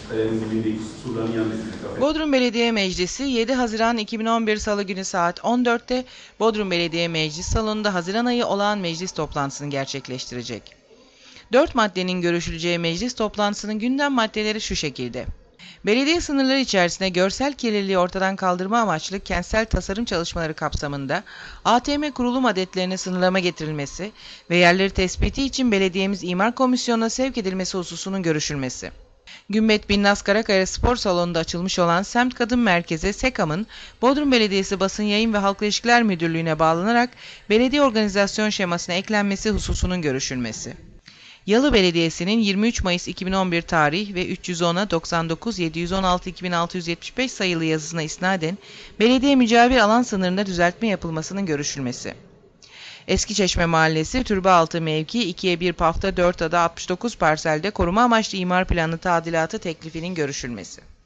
Bodrum Belediye Meclisi 7 Haziran 2011 Salı günü saat 14'te Bodrum Belediye Meclis Salonu'nda Haziran ayı olağan meclis toplantısını gerçekleştirecek. 4 maddenin görüşüleceği meclis toplantısının gündem maddeleri şu şekilde. Belediye sınırları içerisinde görsel kirliliği ortadan kaldırma amaçlı kentsel tasarım çalışmaları kapsamında ATM kurulum adetlerine sınırlama getirilmesi ve yerleri tespiti için belediyemiz İmar Komisyonu'na sevk edilmesi hususunun görüşülmesi. Gümbet Binnaz Karakaya Spor Salonu'nda açılmış olan Semt Kadın Merkezi SEKAM'ın Bodrum Belediyesi Basın Yayın ve Halkla İlişkiler Müdürlüğü'ne bağlanarak belediye organizasyon şemasına eklenmesi hususunun görüşülmesi. Yalı Belediyesi'nin 23 Mayıs 2011 tarih ve 310'a 99 716 2675 sayılı yazısına isnaden belediye mücavir alan sınırında düzeltme yapılmasının görüşülmesi. Eskiçeşme Mahallesi, Türbealtı mevki 2'ye 1 pafta 4 ada 69 parselde koruma amaçlı imar planı tadilatı teklifinin görüşülmesi.